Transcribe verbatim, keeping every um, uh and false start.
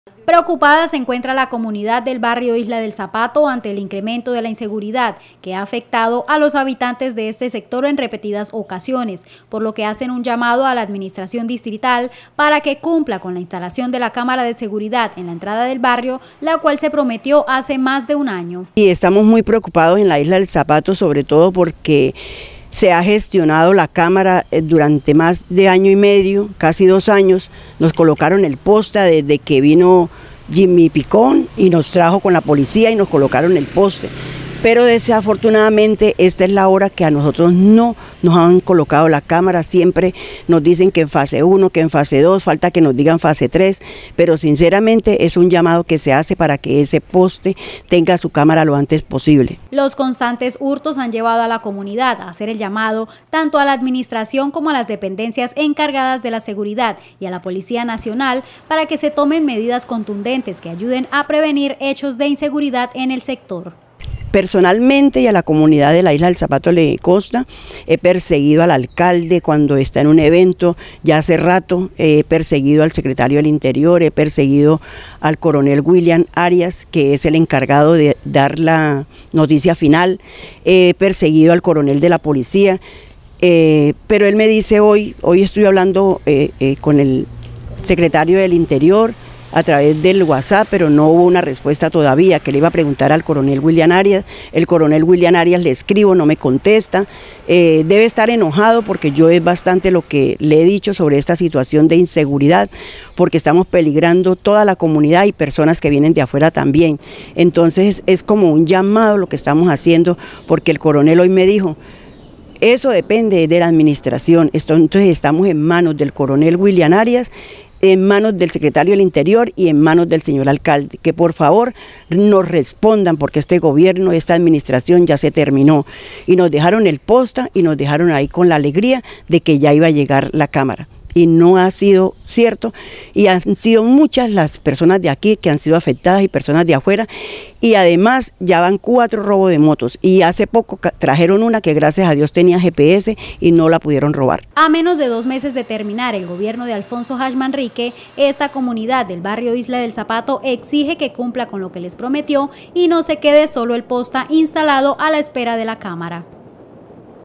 Preocupada se encuentra la comunidad del barrio Isla del Zapato ante el incremento de la inseguridad que ha afectado a los habitantes de este sector en repetidas ocasiones, por lo que hacen un llamado a la administración distrital para que cumpla con la instalación de la cámara de seguridad en la entrada del barrio, la cual se prometió hace más de un año. Y estamos muy preocupados en la Isla del Zapato, sobre todo porque se ha gestionado la cámara durante más de año y medio, casi dos años. Nos colocaron el poste desde que vino Jimmy Picón y nos trajo con la policía y nos colocaron el poste. Pero desafortunadamente esta es la hora que a nosotros no nos han colocado la cámara. Siempre nos dicen que en fase uno, que en fase dos, falta que nos digan fase tres, pero sinceramente es un llamado que se hace para que ese poste tenga su cámara lo antes posible. Los constantes hurtos han llevado a la comunidad a hacer el llamado tanto a la administración como a las dependencias encargadas de la seguridad y a la Policía Nacional para que se tomen medidas contundentes que ayuden a prevenir hechos de inseguridad en el sector. Personalmente y a la comunidad de la Isla del Zapato le consta, he perseguido al alcalde cuando está en un evento, ya hace rato he perseguido al secretario del Interior, he perseguido al coronel William Arias, que es el encargado de dar la noticia final, he perseguido al coronel de la policía, eh, pero él me dice hoy, hoy estoy hablando eh, eh, con el secretario del Interior, a través del WhatsApp, pero no hubo una respuesta todavía, que le iba a preguntar al coronel William Arias. El coronel William Arias le escribo, no me contesta, eh, debe estar enojado porque yo es bastante lo que le he dicho sobre esta situación de inseguridad, porque estamos peligrando toda la comunidad y personas que vienen de afuera también. Entonces es como un llamado lo que estamos haciendo, porque el coronel hoy me dijo, eso depende de la administración. Entonces estamos en manos del coronel William Arias, en manos del secretario del Interior y en manos del señor alcalde, que por favor nos respondan, porque este gobierno, esta administración ya se terminó y nos dejaron el posta y nos dejaron ahí con la alegría de que ya iba a llegar la cámara. Y no ha sido cierto, y han sido muchas las personas de aquí que han sido afectadas y personas de afuera, y además ya van cuatro robos de motos, y hace poco trajeron una que gracias a Dios tenía G P S y no la pudieron robar. A menos de dos meses de terminar el gobierno de Alfonso Hash Manrique, esta comunidad del barrio Isla del Zapato exige que cumpla con lo que les prometió y no se quede solo el posta instalado a la espera de la cámara.